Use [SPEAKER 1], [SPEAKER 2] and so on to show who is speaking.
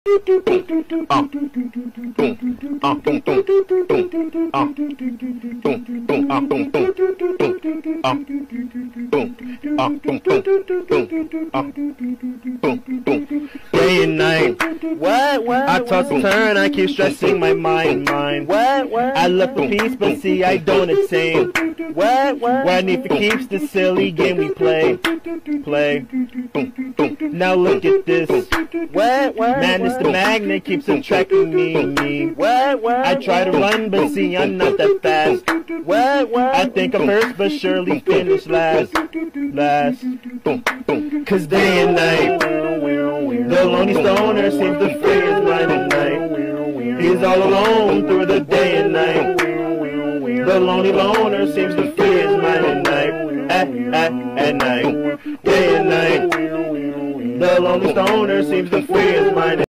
[SPEAKER 1] Day and night, I toss and turn, I keep stressing my mind. I look for peace, but see I don't attain. Why need for keeps the silly game we play. Now look at this. Man, it's the magnet keeps attracting me. I try to run, but see I'm not that fast. I think I'm first, but surely finish last. Cause day and night, the lonely stoner seems to free his mind at night. He's all alone through the day and night. The lonely loner seems to free his mind at night. At night, day and night. The lonely stoner seems to free his mind.